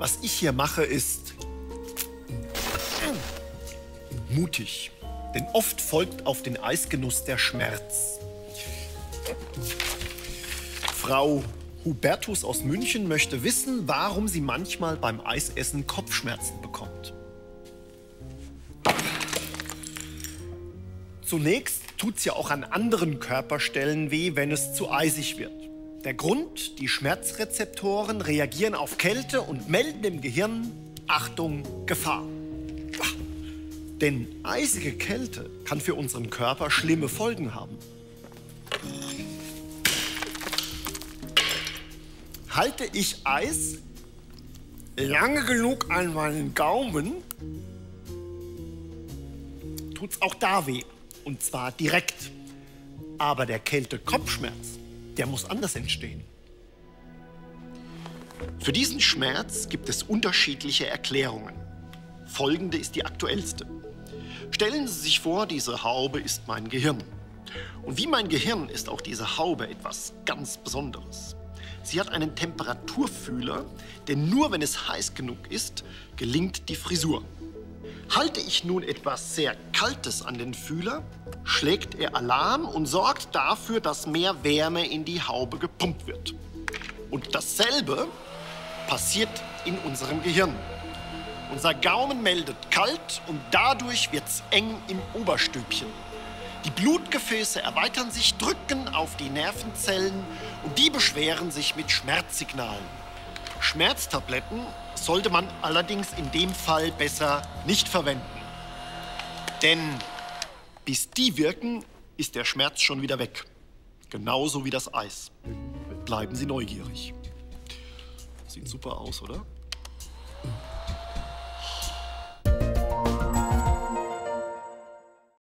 Was ich hier mache, ist mutig. Denn oft folgt auf den Eisgenuss der Schmerz. Frau Hubertus aus München möchte wissen, warum sie manchmal beim Eisessen Kopfschmerzen bekommt. Zunächst tut es ja auch an anderen Körperstellen weh, wenn es zu eisig wird. Der Grund: die Schmerzrezeptoren reagieren auf Kälte und melden dem Gehirn: Achtung, Gefahr. Denn eisige Kälte kann für unseren Körper schlimme Folgen haben. Halte ich Eis lange genug an meinen Gaumen, tut's auch da weh. Und zwar direkt. Aber der Kälte-Kopfschmerz, der muss anders entstehen. Für diesen Schmerz gibt es unterschiedliche Erklärungen. Folgende ist die aktuellste. Stellen Sie sich vor, diese Haube ist mein Gehirn. Und wie mein Gehirn ist auch diese Haube etwas ganz Besonderes. Sie hat einen Temperaturfühler, denn nur wenn es heiß genug ist, gelingt die Frisur. Halte ich nun etwas sehr Kaltes an den Fühler, schlägt er Alarm und sorgt dafür, dass mehr Wärme in die Haube gepumpt wird. Und dasselbe passiert in unserem Gehirn. Unser Gaumen meldet kalt und dadurch wird's eng im Oberstübchen. Die Blutgefäße erweitern sich, drücken auf die Nervenzellen und die beschweren sich mit Schmerzsignalen. Schmerztabletten sollte man allerdings in dem Fall besser nicht verwenden. Denn bis die wirken, ist der Schmerz schon wieder weg. Genauso wie das Eis. Bleiben Sie neugierig. Sieht super aus, oder?